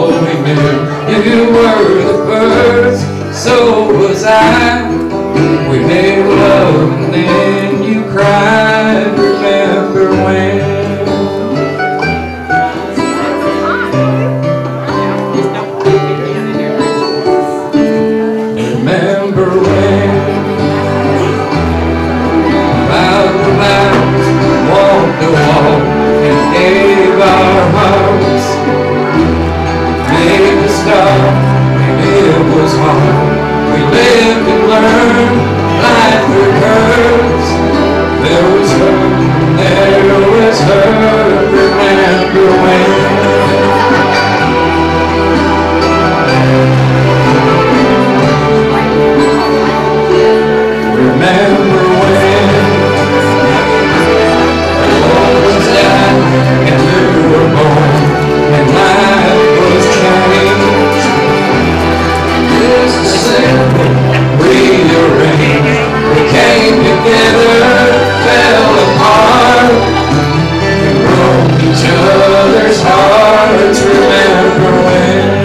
all we knew. You were the first, so was I. We made love and then you cried. Remember when? Remember when? About the mountains, walked the walk and gave our hearts. Made the start and it was hard. We lived and learned, life rehearsed. There was her, there was her. Remember when? Remember when? The world was down and you were born, and life was changed. Just a simple rearrange. We came together, fell apart, and broke each other's hearts. Remember when?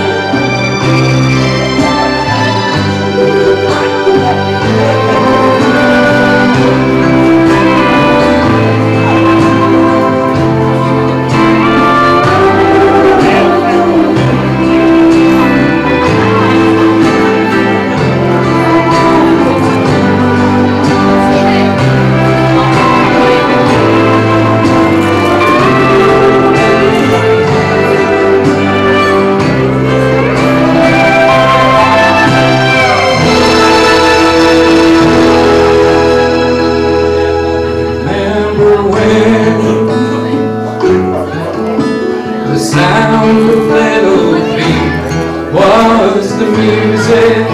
The sound of little feet was the music.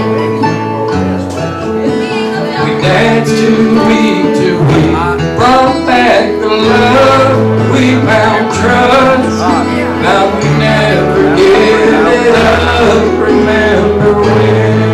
We danced to week, brought back the love. We found trust. Now we never give it up. Remember when?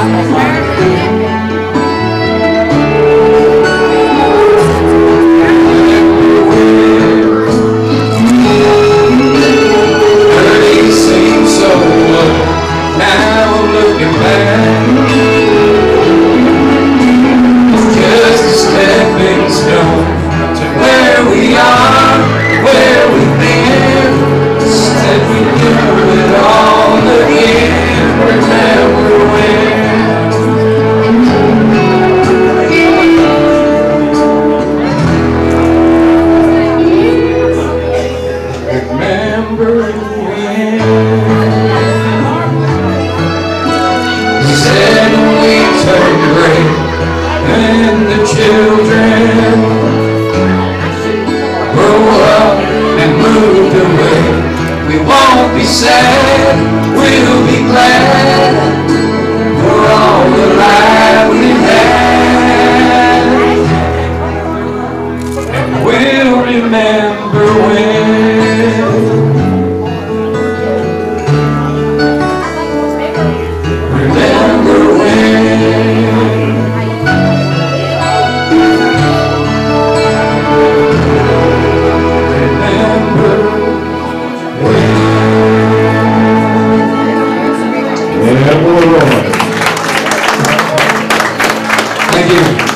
And the children grow up and moved away. We won't be sad, we'll be glad for all the life we've had. And we'll remember when. Remember when. Thank you.